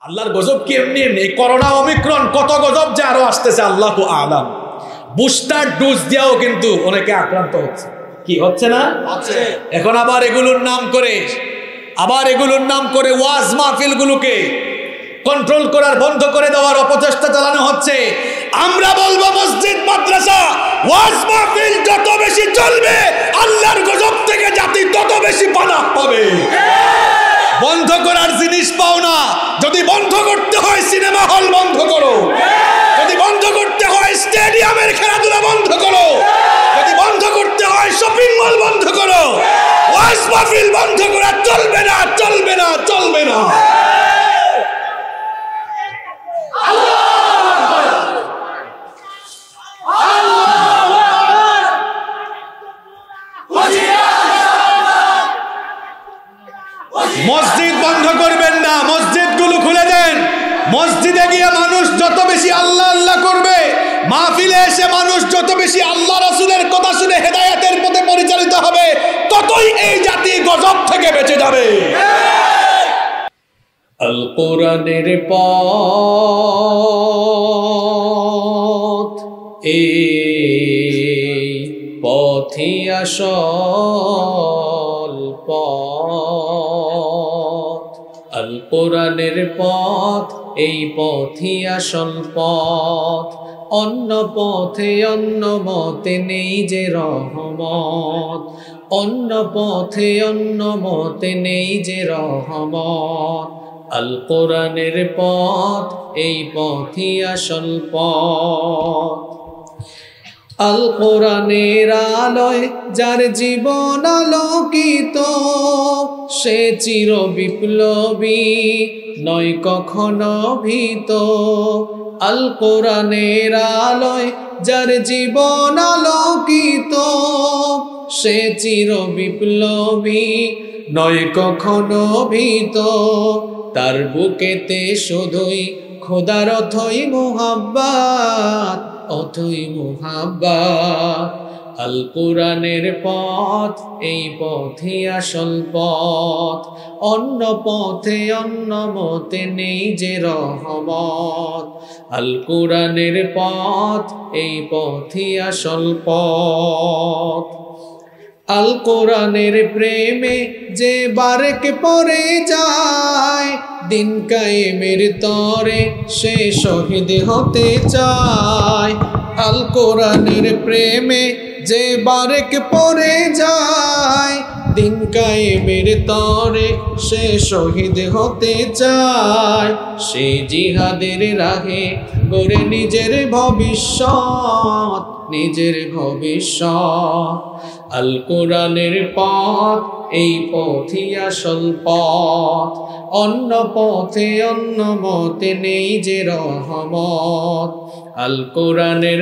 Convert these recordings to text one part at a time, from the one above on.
আল্লাহর গজব কি এমনি এমনি? করোনা ওমিক্রন কত গজব যে আরো আসতেছে আল্লাহু আলাম। বুস্টার ডোজ দিয়েও কিন্তু অনেকে আক্রান্ত হচ্ছে। কি হচ্ছে না? এখন আবার এগুলোর নাম করে ওয়াজ মাহফিলগুলোকে কন্ট্রোল করার, বন্ধ করে দেওয়ার অপচেষ্টা চালানো হচ্ছে। আমরা বলবো মসজিদ মাদ্রাসা ওয়াজ মাহফিল যত বেশি চলবে আল্লাহর গজব থেকে জাতি তত বেশি পানাহ পাবে। বন্ধ করার জিনিস পাও না। যদি বন্ধ করতে হয় সিনেমা হল বন্ধ করো, যদি বন্ধ করতে হয় স্টেডিয়ামের খেলাধুলা বন্ধ করো, যদি বন্ধ করতে হয় শপিং মল বন্ধ করো, ওয়াজ মাহফিল বন্ধ করা চলবে না, চলবে না, চলবে না। মসজিদ বন্ধ করবেন না, মসজিদগুলো খুলে দেন। মসজিদে গিয়ে মানুষ যত বেশি আল্লাহ আল্লাহ করবে, মাহফিলে এসে মানুষ যত বেশি আল্লাহ রাসূলের কথা শুনে হেদায়েতের পথে পরিচালিত হবে, ততই এই জাতি গজব থেকে বেঁচে যাবে। আল কোরআনের পথ, এই পথই আসল পথ। আল কোরআনের পথ, এই পথই আসল পথ। অন্য পথে অন্য মতে নেই যে রহমত, অন্য পথে অন্য মতে নেই যে রহমত। আল কোরআনের পথ, এই পথই আসল পথ। আল কোরআনের আলোয় যার জীবন আলোকিত, সে চির বিপ্লবী নয় কখনো ভীত। আল কোরআনের আলোয় যার জীবন আলোকিত, সে চির বিপ্লবী নয় কখনো ভীত। তার বুকেতে শুধুই খোদার অথই মুহাব্বত, অথই মুহাব্বত। আল কোরআনের পথ, এই পথই আসল পথ। অন্য পথে অন্য মতে নেই যে রহমত। আল কোরআনের পথ, এই পথই আসল পথ। আল কোরআনের প্রেমে যে বারেক পড়ে যায়, দিন কায়েমের তরে সে শহীদ হতে চায়। আল কোরআনের প্রেমে যে বারেক পড়ে যায়, দিন কায়েমের তরে সে শহীদ হতে চায়। সে জিহাদের রাহে গড়ে নিজের ভবিষ্যৎ, নিজের ভবিষ্যৎ। আল কোরআনের পথ, এই পথই আসল পথ। অন্য পথে অন্য মতে নেই যে রহমত। আল কোরআনের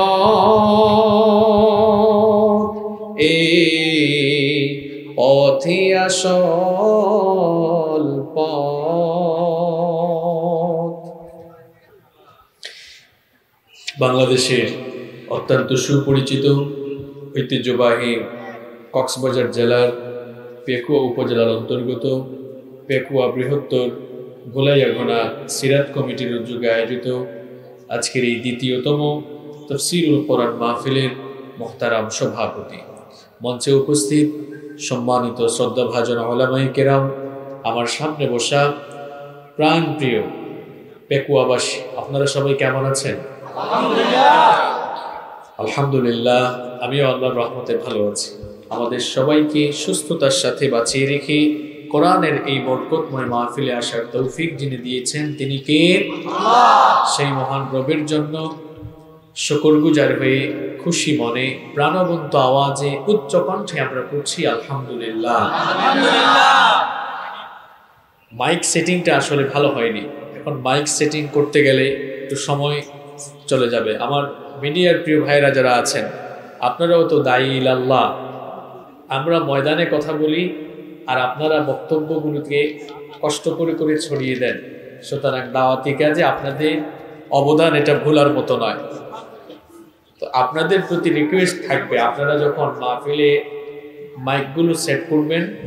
পথ, এই পথই আসল পথ। বাংলাদেশের অত্যন্ত সুপরিচিত ঐতিহ্যবাহী কক্সবাজার জেলার পেকুয়া উপজেলার অন্তর্গত পেকুয়া বৃহত্তর ভোলাইয়াঘোনা সিরাত কমিটির উদ্যোগে আয়োজিত আজকের এই দ্বিতীয়তম তাফসীরুল কোরআন মাহফিলের মুহতারাম সভাপতি, মঞ্চে উপস্থিত সম্মানিত শ্রদ্ধাভাজন উলামায়ে কেরাম, আমার সামনে বসা প্রাণপ্রিয় পেকুয়াবাসী, আপনারা সবাই কেমন আছেন? আলহামদুলিল্লাহ, আমিও আল্লাহর রহমতে ভালো আছি। আমাদের সবাইকে সুস্থতার সাথে বাঁচিয়ে রেখে কোরআনের এই বরকতময় মাহফিলে আসার তৌফিক যিনি দিয়েছেন তিনি কে? সেই মহান রবের জন্য শুকরগুজার হয়ে খুশি মনে প্রাণবন্ত আওয়াজে উচ্চ কণ্ঠে আমরা পড়ছি আলহামদুলিল্লাহ। মাইক সেটিংটা আসলে ভালো হয়নি, এখন মাইক সেটিং করতে গেলে একটু সময় চলে যাবে। আমার মিডিয়ার প্রিয় ভাইরা যারা আছেন, আপনারাও তো দায়ী ইলাল্লাহ। আমরা ময়দানে কথা বলি আর আপনারা বক্তব্যগুলোকে কষ্ট করে করে ছড়িয়ে দেন। সুতরাং দাওয়াতি কাজে আপনাদের অবদান এটা ভোলার মতো নয়। তো আপনাদের প্রতি রিকোয়েস্ট থাকবে, আপনারা যখন মাহফিলে মাইকগুলো সেট করবেন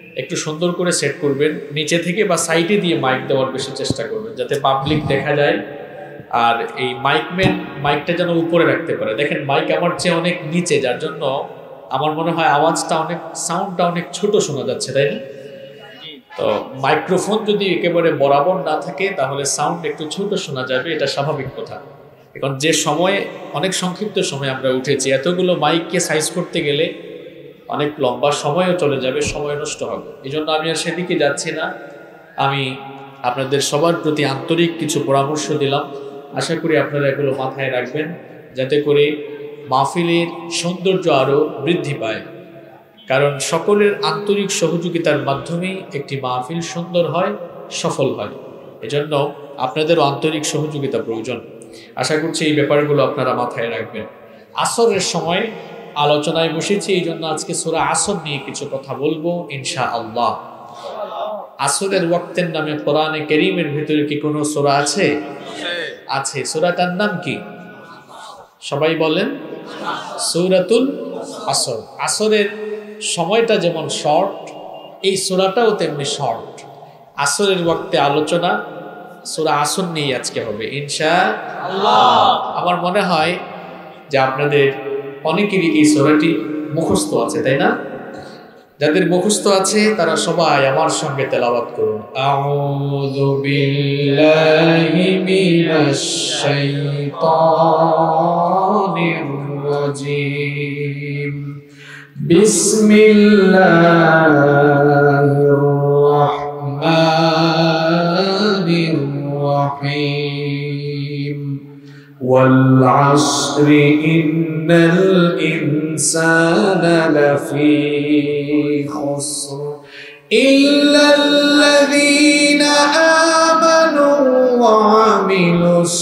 একটু সুন্দর করে সেট করবেন, নিচে থেকে বা সাইডে দিয়ে মাইক দেওয়ার বেশি চেষ্টা করবেন যাতে পাবলিক দেখা যায়। আর এই মাইকটা যেন উপরে রাখতে পারে। দেখেন মাইক আমার চেয়ে অনেক নিচে, যার জন্য আমার মনে হয় আওয়াজটা সাউন্ডটা অনেক ছোট শোনা যাচ্ছে, তাই না? তো মাইক্রোফোন যদি একেবারে বরাবর না থাকে তাহলে সাউন্ড একটু ছোট শোনা যাবে, এটা স্বাভাবিক কথা। এখন যে সময়ে অনেক সংক্ষিপ্ত সময় আমরা উঠেছি, এতগুলো মাইককে সাইজ করতে গেলে অনেক লম্বা সময়ও চলে যাবে, সময় নষ্ট হবে। এই জন্য আমি আর সেদিকে যাচ্ছি না। আমি আপনাদের সবার প্রতি আন্তরিক কিছু পরামর্শ দিলাম, আশা করি আপনারা এগুলো মাথায় রাখবেন যাতে করে মাহফিলের সৌন্দর্য আরও বৃদ্ধি পায়। কারণ সকলের আন্তরিক সহযোগিতার মাধ্যমেই একটি মাহফিল সুন্দর হয়, সফল হয়। এজন্য আপনাদেরও আন্তরিক সহযোগিতা প্রয়োজন। আশা করছি এই ব্যাপারগুলো আপনারা মাথায় রাখবেন। আসরের সময় আলোচনায় বসেছি, এই জন্য আজকে সূরা আসর নিয়ে কিছু কথা বলবো ইনশাআল্লাহ। আসরের ওয়াক্তের নামে কোরআনে কারীমের ভিতরে কি কোনো সূরা আছে? আছে। সূরাটার নাম কি? সবাই বলেন, সূরাতুল আসর। আসরের সময়টা যেমন শর্ট, এই সূরাটাও তেমনি শর্ট। আসরের ওয়াক্তে আলোচনা সূরা আসর নিয়ে আজকে হবে ইনশাআল্লাহ। আমার মনে হয় যে আপনাদের অনেকেরই এই সূরাটি মুখস্থ আছে, তাই না? যাদের মুখস্থ আছে তারা সবাই আমার সঙ্গে তেলাওয়াত করুন। আউযু বিল্লাহি মিনাশ শাইতানির রাজীম। বিসমিল্লাহির রাহমানির রাহিম। ওয়াল আসরি ইন্নাল ইনসানা লাফি খুসর ইল্লাল্লাযীনা আমানু ওয়া আমিলুস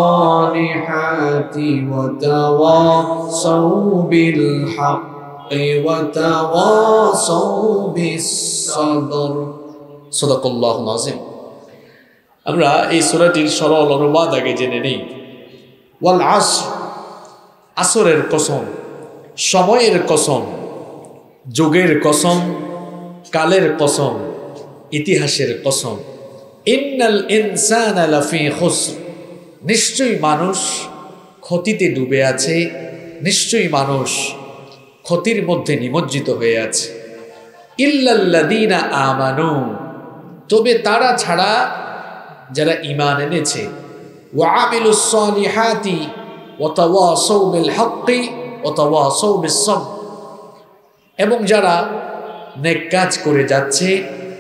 সালিহাতি ওয়া তাওয়াসাউ বিল হাক্কি ওয়া তাওয়াসাউ বিস সাবর। সাদাকাল্লাহুল আযীম। আমরা এই সূরাটির সরল অনুবাদ আগে জেনে নেই। ওয়াল আসর, আসরের কসম, সময়ের কসম, যুগের কসম, কালের কসম, ইতিহাসের কসম। ইন্নাল ইনসানা লাফি খুসর, নিশ্চয়ই মানুষ ক্ষতিতে ডুবে আছে, নিশ্চয়ই মানুষ ক্ষতির মধ্যে নিমজ্জিত হয়ে আছে। ইল্লাল্লাযীনা আমানু, তবে তারা ছাড়া যারা ঈমান এনেছে, ওয়া আমিলুস সালিহাতি ওয়া তাওয়াসাউ বিল হাক্কি ওয়া তাওয়াসাউ বিস সাবর, এবং যারা নেক কাজ করে যাচ্ছে,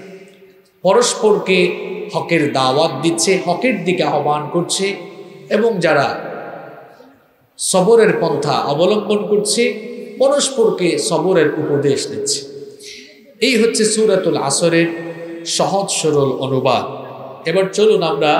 পরস্পরকে হকের দাওয়াত দিচ্ছে, হকের দিকে আহ্বান করছে, এবং যারা সবরের পন্থা অবলম্বন করছে, পরস্পরকে সবরের উপদেশ দিচ্ছে। এই হচ্ছে সূরাতুল আসরের সহজ সরল অনুবাদ। এবার চলুন আমরা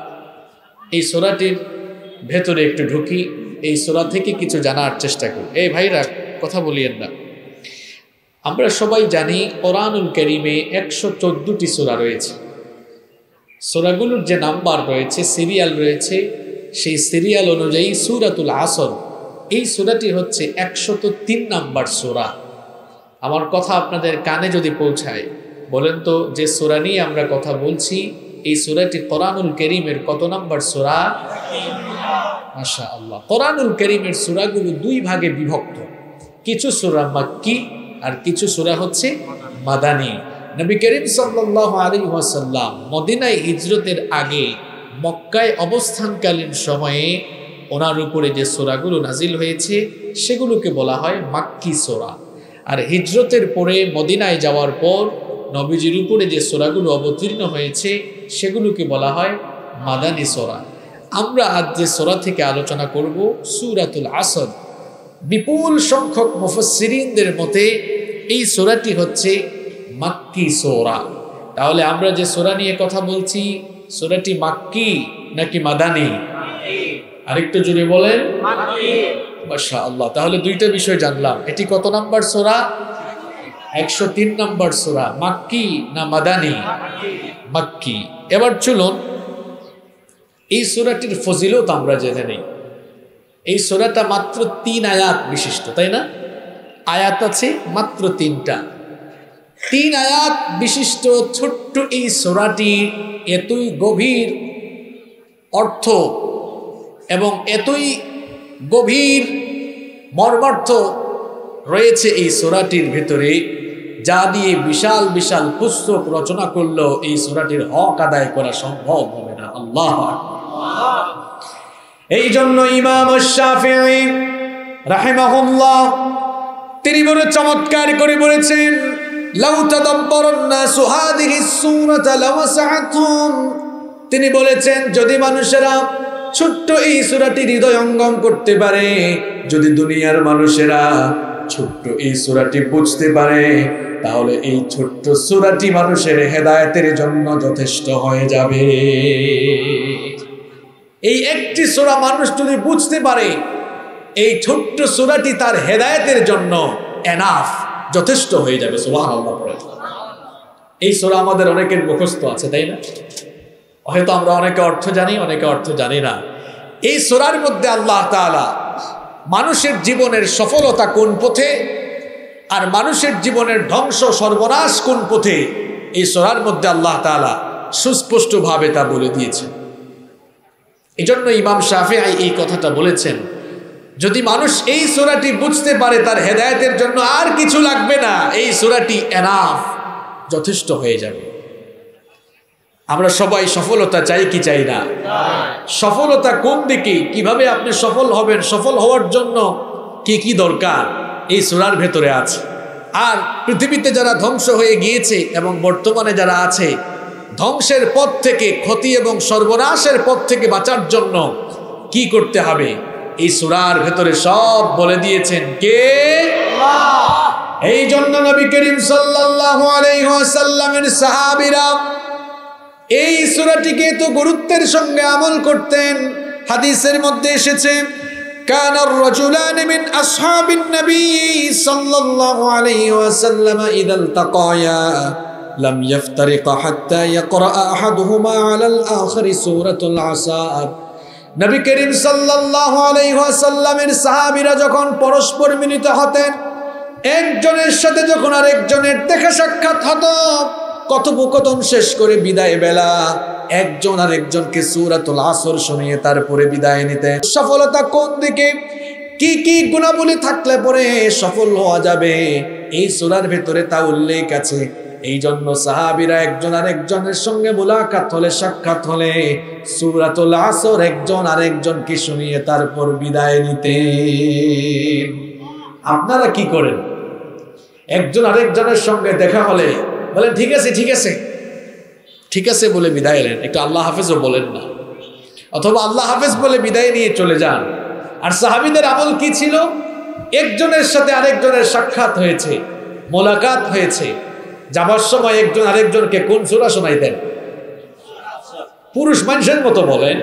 এই সূরাটির ভেতরে একটু ঢুকি, এই সূরা থেকে কিছু জানার চেষ্টা করি। এই ভাইরা কথা বলিয়েন না। আমরা সবাই জানি কোরআনুল কারীমে 114টি সূরা রয়েছে। সূরাগুলোর যে নাম্বার রয়েছে, সিরিয়াল রয়েছে, সেই সিরিয়াল অনুযায়ী সূরাতুল আসর, এই সূরাটি হচ্ছে 103 নাম্বার সূরা। আমার কথা আপনাদের কানে যদি পৌঁছায়, বলেন তো যে সূরা নিয়ে আমরা কথা বলছি, এই সূরাটি কোরআনুল কারীমের কত নাম্বার সূরা? মাশাআল্লাহ। কোরআনুল কারীমের সূরাগুলো দুই ভাগে বিভক্ত, কিছু সূরা মাক্কি আর কিছু সূরা হচ্ছে মাদানী। নবী করিম সাল্লাল্লাহু আলাইহি ওয়াসাল্লাম মদিনায় হিজরতের আগে মক্কায় অবস্থানকালীন সময়ে ওনার উপরে যে সূরাগুলো নাজিল হয়েছে সেগুলোকে বলা হয় মাক্কি সূরা। আর হিজরতের পরে মদিনায় যাওয়ার পর নবীজির উপরে যে সূরাগুলো অবতীর্ণ হয়েছে সেগুলোকে বলা হয় মাদানী সূরা। আমরা আজ যে সূরা থেকে আলোচনা করব সূরাতুল আসর। বিপুল সংখ্যক মুফাসসিরিনদের মতে এই সূরাটি হচ্ছে মাক্কি সূরা। তাহলে আমরা যে সূরা নিয়ে কথা বলছি, সূরাটি মাক্কি নাকি মাদানী? আরেকটু জোরে বলেন। মাক্কি। মাশাআল্লাহ। তাহলে দুইটা বিষয় জানলাম। এটি কত নাম্বার সূরা? 103 নাম্বার সূরা। মাক্কি না মাদানী? মাক্কি। এবার চলুন এই সূরাটির ফজিলত আমরা জেনে নেই। এই সূরাটা মাত্র 3 আয়াত বিশিষ্ট, তাই না? আয়াত আছে মাত্র 3টা। 3 আয়াত বিশিষ্ট ছোট্ট এই সূরাটি এতই গভীর অর্থ এবং এতই গভীর মর্মার্থ রয়েছে এই সূরাটির ভিতরে, যা দিয়ে বিশাল বিশাল পুস্তক রচনা করলেও এই সূরাটির হক আদায় করা সম্ভব হবে না। আল্লাহু আকবার। এই জন্য ইমাম শাফিঈ রাহিমাহুল্লাহ তিনি বড় চমৎকার করে বলেছেন, লাউ তাদাব্বারান নাসু হাযিহিস সূরাতা লাওয়াসআতুহুম। তিনি বলেছেন যদি মানুষেরা ছোট্ট এই সূরাটি হৃদয়ঙ্গম করতে পারে, যদি দুনিয়ার মানুষেরা ছোট্ট এই সূরাটি বুঝতে পারে, তাহলে এই ছোট্ট সূরাটি মানুষের হেদায়েতের জন্য যথেষ্ট হয়ে যাবে। এই একটি সূরা মানুষ যদি বুঝতে পারে, এই ছোট্ট সূরাটি তার হেদায়েতের জন্য এনাফ, যথেষ্ট হয়ে যাবে। সুবহানাল্লাহ। এই সূরা আমাদের অনেকের মুখস্থ আছে, তাই না? হয়তো আমরা অনেকে অর্থ জানি, অনেকে অর্থ জানি না। এই সূরার মধ্যে আল্লাহ তাআলা মানুষের জীবনের সফলতা কোন পথে আর মানুষের জীবনের ধ্বংস সর্বনাশ কোন পথে, এই সূরার মধ্যে আল্লাহ তাআলা সুস্পষ্টভাবে তা বলে দিয়েছেন। এজন্য ইমাম শাফিঈ এই কথাটা বলেছেন, যদি মানুষ এই সূরাটি বুঝতে পারে তার হেদায়েতের জন্য আর কিছু লাগবে না, এই সূরাটি এনাফ, যথেষ্ট হয়ে যাবে। আমরা সবাই সফলতা চাই কি চাই না? সফলতা কোন দিকে, কিভাবে আপনি সফল হবেন, সফল হওয়ার জন্য কি কি দরকার, এই সূরার ভেতরে আছে। আর পৃথিবীতে যারা ধ্বংস হয়ে গিয়েছে এবং বর্তমানে যারা আছে, ধ্বংসের পথ থেকে, ক্ষতি এবং সর্বনাশের পথ থেকে বাঁচার জন্য কি করতে হবে, এই সূরার ভেতরে সব বলে দিয়েছেন কে? আল্লাহ। এই জন্য নবী করিম সাল্লাল্লাহু আলাইহি ওয়াসাল্লামের সাহাবীরা এই সূরাটিকে তো গুরুত্বের সঙ্গে আমল করতেন। হাদিসের মধ্যে এসেছে, কানার রাজুলানি মিন আসহাবিন নবী সাল্লাল্লাহু আলাইহি ওয়াসাল্লাম ইযা ইলতাকায়া লাম ইফতারিকা হাত্তা ইয়াকরা আহাদুহুমা আলাল আখির সূরাতুল আসার। নবী করিম সাল্লাল্লাহু আলাইহি ওয়াসাল্লামের সাহাবীরা যখন পরস্পর মিলিত হতেন, একজনের সাথে যখন আরেকজনের দেখা সাক্ষাৎ হতো, কথোপকথন শেষ করে বিদায় বেলা একজন আরেকজনকে সূরাতুল আসর শুনিয়ে তারপরে বিদায় নিতেন। সফলতা কোন দিকে, কি কি গুণাবলী থাকলে পরে সফল হওয়া যাবে, এই সূরার ভেতরে তা উল্লেখ আছে। এই জন্য সাহাবীরা একজন আরেকজনের সঙ্গে মুলাকাত হলে, সাক্ষাৎ হলে সূরাতুল আসর একজন আরেকজনকে শুনিয়ে তারপর বিদায় নিতেন। আপনারা কি করেন? একজন আরেকজনের সঙ্গে দেখা হলে বলেন ঠিক আছে ঠিক আছে ঠিক আছে বলে বিদায় নেন, একটু আল্লাহ হাফেজও বলেন না, অথবা আল্লাহ হাফেজ বলে বিদায় নিয়ে চলে যান। আর সাহাবীদের আমল কি ছিল? একজনের সাথে আরেকজনের সাক্ষাৎ হয়েছে, মোলাকাত হয়েছে, যাবার সময় একজন আরেকজনকে কোন সূরা শোনাইতেন? পুরুষ মানুষের মতো বলেন,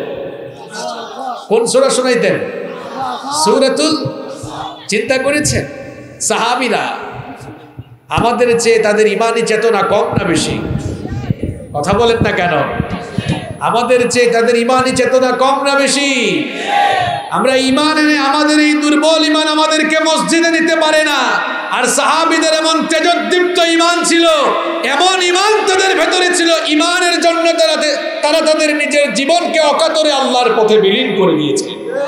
কোন সূরা শোনাইতেন? সূরাতুল। চিন্তা করেছেন সাহাবীরা আমাদের চেয়ে তাদের ইমানি চেতনা কম না বেশি? কথা বলেন না কেন? আমাদের চেয়ে তাদের ইমানি চেতনা কম না বেশি? আমরা ইমান এনে, আমাদের এই দুর্বল ইমান আমাদেরকে মসজিদে নিতে পারে না। আর সাহাবীদের এমন তেজোদ্দীপ্ত ইমান ছিল, এমন ইমান তাদের ভেতরে ছিল, ইমানের জন্য তারা তাদের নিজের জীবনকে অকাতরে আল্লাহর পথে বিলীন করে দিয়েছে।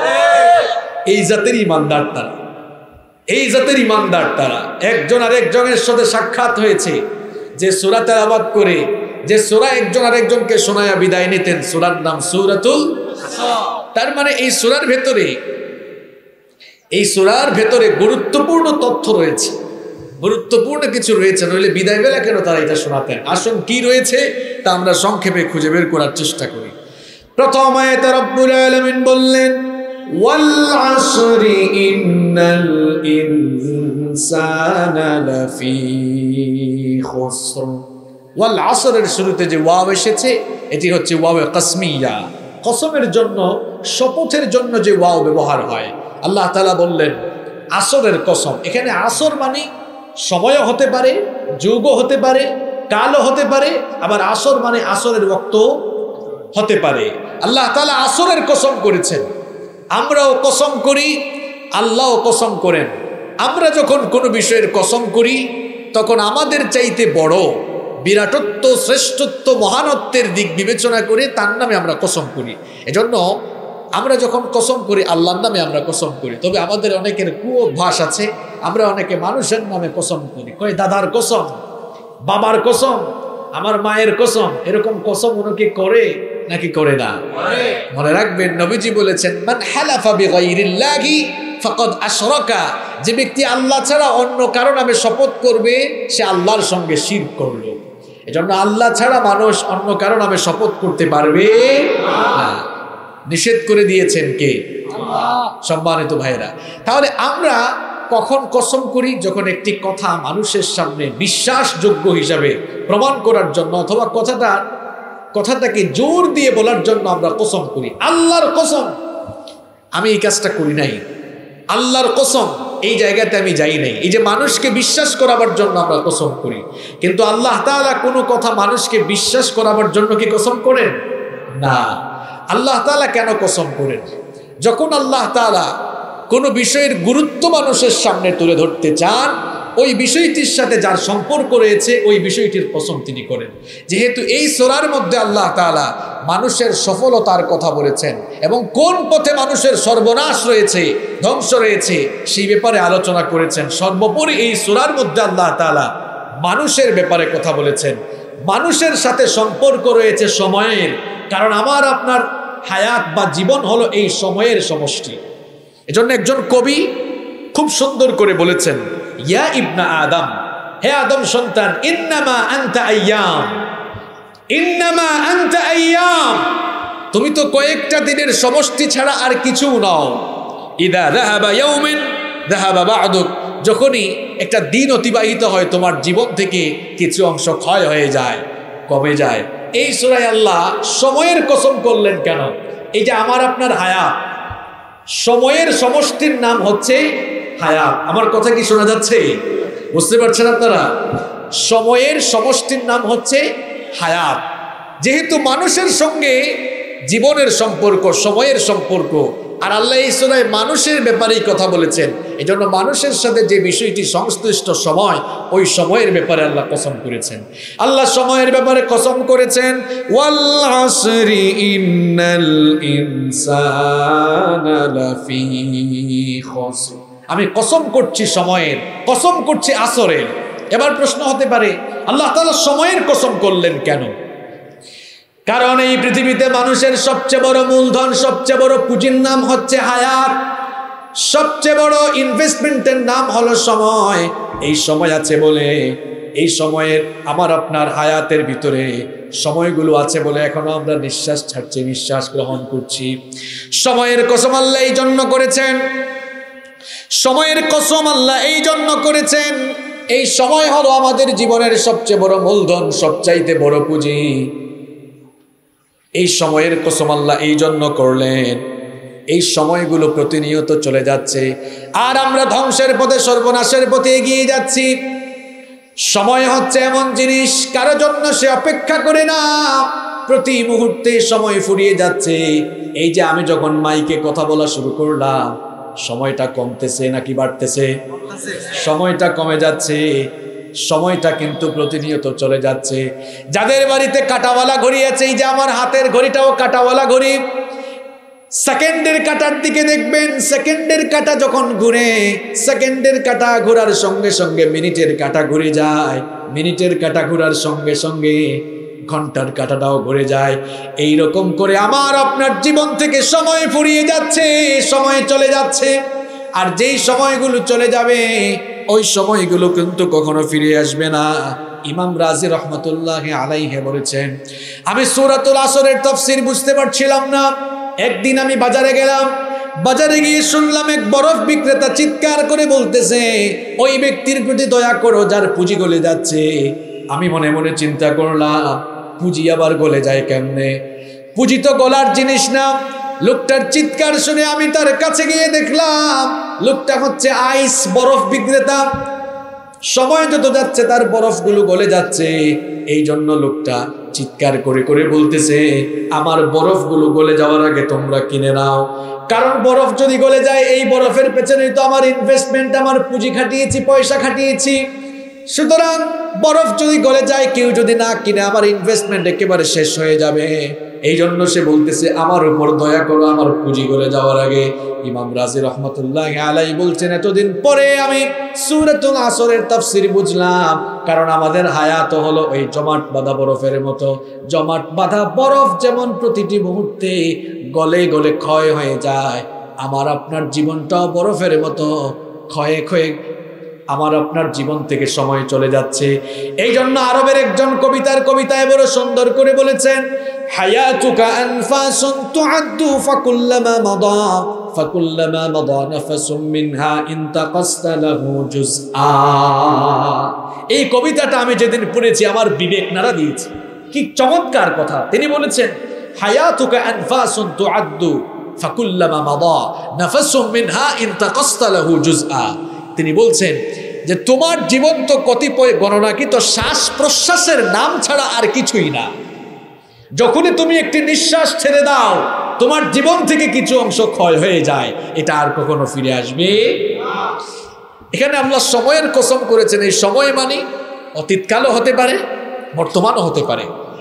এই জাতের ইমানদার তারা, এই জাতের ইমানদার তারা। একজন আরেকজনের সাথে সাক্ষাৎ হয়েছে, যে সূরা তেলাওয়াত করে, যে সূরা একজন আরেকজনকে শোনায়া বিদায় নিতেন, সূরার নাম সূরাতুল। তার মানে এই সূরার ভেতরে গুরুত্বপূর্ণ তথ্য রয়েছে, গুরুত্বপূর্ণ কিছু রয়েছে, নইলে বিদায় বেলা কেন তারা এটা শোনাতেন? আসুন কি রয়েছে তা আমরা সংক্ষেপে খুঁজে বের করার চেষ্টা করি। প্রথম আয়াতে রব্বুল আলামিন বললেন, ওয়াল আসরি ইন্নাল ইনসানা লাফি খুসর। ওয়াল আসরের শুরুতে যে ওয়াও এসেছে, এটি হচ্ছে ওয়াও কসমিয়া, কসমের জন্য, শপথের জন্য যে ওয়াও ব্যবহার হয়। আল্লাহ তাআলা বললেন আসরের কসম। এখানে আসর মানে সময়ও হতে পারে, যুগও হতে পারে, কালও হতে পারে, আবার আসর মানে আসরের ওয়াক্ত হতে পারে। আল্লাহ তাআলা আসরের কসম করেছেন। আমরাও কসম করি, আল্লাহও কসম করেন। আমরা যখন কোনো বিষয়ের কসম করি তখন আমাদের চাইতে বড় বিরাটত্ব, শ্রেষ্ঠত্ব, মহানত্বের দিক বিবেচনা করে তার নামে আমরা কসম করি। এজন্য আমরা যখন কসম করি আল্লাহর নামে আমরা কসম করি। তবে আমাদের অনেকের কুঅভ্যাস আছে, আমরা অনেকে মানুষের নামে কসম করি। কয় দাদার কসম, বাবার কসম, আমার মায়ের কসম। এরকম কসম উনাকে করে নাকি করে না? মনে রাখবেন নবীজি বলেছেন, মান হালাফা বিগাইরিল্লাহি ফাকাদ আশরাকা, যে ব্যক্তি আল্লাহ ছাড়া অন্য কারো নামে শপথ করবে সে আল্লাহর সঙ্গে শিরক করলো। এজন্য আল্লাহ ছাড়া মানুষ অন্য কারো নামে শপথ করতে পারবে না, নিষেধ করে দিয়েছেন কে? আল্লাহ। সম্মানিত ভাইরা, তাহলে আমরা কখন কসম করি? যখন একটি কথা মানুষের সামনে বিশ্বাসযোগ্য হিসাবে প্রমাণ করার জন্য, অথবা কথাটাকে জোর দিয়ে বলার জন্য আমরা কসম করি। আল্লাহর কসম আমি এই কাজটা করি নাই, আল্লাহর কসম এই জায়গাতে আমি যাই নাই। এই যে মানুষকে বিশ্বাস করাবার জন্য আমরা কসম করি, কিন্তু আল্লাহ তাআলা কোনো কথা মানুষকে বিশ্বাস করাবার জন্য কি কসম করেন না? আল্লাহ তাআলা কেন কসম করেন? যখন আল্লাহ তাআলা কোনো বিষয়ের গুরুত্ব মানুষের সামনে তুলে ধরতে চান, ওই বিষয়টির সাথে যার সম্পর্ক রয়েছে ওই বিষয়টির কসম তিনি করেন। যেহেতু এই সূরার মধ্যে আল্লাহ তাআলা মানুষের সফলতার কথা বলেছেন এবং কোন পথে মানুষের সর্বনাশ রয়েছে, ধ্বংস রয়েছে, সেই ব্যাপারে আলোচনা করেছেন। সর্বোপরি এই সূরার মধ্যে আল্লাহ তাআলা মানুষের ব্যাপারে কথা বলেছেন। মানুষের সাথে সম্পর্ক রয়েছে সময়ের, কারণ আমার আপনার হায়াত বা জীবন হলো এই সময়ের সমষ্টি। এজন্য একজন কবি খুব সুন্দর করে বলেছেন, ইয়া ইবনা আদম, হে আদম সন্তান, ইন্নামা আনতা আইয়াম, ইন্নামা আনতা আইয়াম, তুমি তো কয়েকটা দিনের সমষ্টি ছাড়া আর কিছু নও। ইদা যাহাবা ইয়াউমিন যাহাবা বা'দুক, যখনই একটা দিন অতিবাহিত হয় তোমার জীবন থেকে কিছু অংশ ক্ষয় হয়ে যায়, কমে যায়। এই সূরায় আল্লাহ সময়ের কসম করলেন কেন? এই যে আমার আপনার হায়াত, সময়ের সমষ্টির নাম হচ্ছে হায়াত। আমার কথা কি শোনা যাচ্ছে? বুঝতে পারছেন আপনারা? সময়ের সমষ্টির নাম হচ্ছে হায়াত। যেহেতু মানুষের সঙ্গে জীবনের সম্পর্ক, সময়ের সম্পর্ক, আর আল্লাহ এই সূরায় মানুষের ব্যাপারেই কথা বলেছেন, এজন্য মানুষের সাথে যে বিষয়টি সংশ্লিষ্ট সময়, ওই সময়ের ব্যাপারে আল্লাহ কসম করেছেন। আল্লাহ সময়ের ব্যাপারে কসম করেছেন, ওয়াল আসরি ইন্নাল ইনসানা লাফি খুসর, আমি কসম করছি সময়ের, কসম করছি আসরের। এবার প্রশ্ন হতে পারে, আল্লাহ তাআলা সময়ের কসম করলেন কেন? কারণ এই পৃথিবীতে মানুষের সবচেয়ে বড় মূলধন, সবচেয়ে বড় পুঁজির নাম হচ্ছে হায়াত, সবচেয়ে বড় ইনভেস্টমেন্টের নাম হলো সময়। এই সময় আছে বলে, এই সময়ের আমার আপনার হায়াতের ভিতরে সময়গুলো আছে বলে এখনো আমরা নিঃশ্বাস ছাড়ছি, নিঃশ্বাস গ্রহণ করছি। সময়ের কসম আল্লাহ এই জন্য করেছেন, সময়ের কসম আল্লাহ এই জন্য করেছেন, এই সময় হলো আমাদের জীবনের সবচেয়ে বড় মূলধন, সবচাইতে বড় পুঁজি। এই সময়ের কসম আল্লাহ এই জন্য করলেন, এই সময়গুলো প্রতিনিয়ত চলে যাচ্ছে আর আমরা ধ্বংসের পথে, সর্বনাশের পথে এগিয়ে যাচ্ছি। সময় হচ্ছে এমন জিনিস, কারো জন্য সে অপেক্ষা করে না, প্রতি মুহূর্তে সময় ফুরিয়ে যাচ্ছে। এই যে আমি যখন মাইকে কথা বলা শুরু করলাম, সময়টা কমতেছে নাকি বাড়তেছে? সময়টা কমে যাচ্ছে, সময়টা কিন্তু প্রতিনিয়ত চলে যাচ্ছে। যাদের বাড়িতে কাঁটাওয়ালা ঘড়ি আছে, এই যে আমার হাতের ঘড়িটাও কাঁটাওয়ালা ঘড়ি, সেকেন্ডের কাঁটার দিকে দেখবেন, সেকেন্ডের কাঁটা যখন ঘুরে, সেকেন্ডের কাঁটা ঘোরার সঙ্গে সঙ্গে মিনিটের কাঁটা ঘুরে যায়, মিনিটের কাঁটা ঘোরার সঙ্গে সঙ্গে ঘন্টার কাঁটাটাও ঘুরে যায়। এই রকম করে আমার আপনার জীবন থেকে সময় ফুরিয়ে যাচ্ছে, সময় চলে যাচ্ছে। আর যেই সময়গুলো চলে যাবে, ওই সময়গুলো কিন্তু কখনো ফিরে আসবে না। ইমাম রাজি রহমতুল্লাহি আলাইহি বলেছেন, আমি সূরাতুল আসরের তাফসীর বুঝতে পারছিলাম না। একদিন আমি বাজারে গেলাম, বাজারে গিয়ে শুনলাম এক বরফ বিক্রেতা চিৎকার করে বলতেছে, ওই ব্যক্তির প্রতি দয়া করো যার পুঁজি গলে যাচ্ছে। আমি মনে মনে চিন্তা করলাম, পুঁজি আবার গলে যায় কেমনে? পুঁজি তো গলার জিনিস না। লোকটার চিৎকার শুনে আমি তার কাছে গিয়ে দেখলাম লোকটা হচ্ছে আইস, বরফ বিক্রেতা। সময় যত যাচ্ছে তার বরফগুলো গলে যাচ্ছে, এই জন্য লোকটা চিৎকার করে করে বলতেছে, আমার বরফগুলো গলে যাওয়ার আগে তোমরা কিনে নাও। কারণ বরফ যদি গলে যায়, এই বরফের পেছনেই তো আমার ইনভেস্টমেন্ট, আমার পুঁজি খাটিয়েছি, পয়সা খাটিয়েছি। সুতরাং বরফ যদি গলে যায়, কেউ যদি না কিনে, আমার ইনভেস্টমেন্ট একেবারে শেষ হয়ে যাবে। এই জন্য সে বলতেছে আমার উপর দয়া করো আমার পুঁজি গলে যাওয়ার আগে। ইমাম রাজি রহমতুল্লাহ আলাইহি বলছেন, এতদিন পরে আমি সূরাতুল আসরের তাফসীর বুঝলাম, কারণ আমাদের হায়াত হলো ওই জমাট বাঁধা বরফের মতো। জমাট বাঁধা বরফ যেমন প্রতিটি মুহূর্তে গলে গলে ক্ষয় হয়ে যায়, আমার আপনার জীবনটাও বরফের মতো ক্ষয়ে ক্ষয়ে আমার আপনার জীবন থেকে সময় চলে যাচ্ছে। এই জন্য আরবের একজন কবিতায় বড় সুন্দর করে বলেছেন, হায়াতুকা আনফাসুন তুআদ্দু ফাকুল্লামা মাদা নাফাসুম মিনহা ইনতাকাসতা লাহু জুজআ। এই কবিতাটা আমি যেদিন পড়েছি আমার বিবেক নাড়া দিয়েছে। কি চমৎকার কথা! তিনি বলেছেন, হায়াতুকা আনফাসুন তুআদ্দু ফাকুল্লামা মাদা নাফাসুম মিনহা ইনতাকাসতা লাহু জুজআ। তিনি বলছেন যে তোমার জীবন তো কতিপয় গণনাকৃত শ্বাস প্রশ্বাসের নাম ছাড়া আর কিছুই না। যখনই তুমি একটি নিঃশ্বাস ছেড়ে দাও, তোমার জীবন থেকে কিছু অংশ ক্ষয় হয়ে যায়, এটা আর কখনো ফিরে আসবে না। এখানে আল্লাহ সময়ের কসম করেছেন। এই সময় মানে অতীতকালও হতে পারে, বর্তমানও হতে পারে।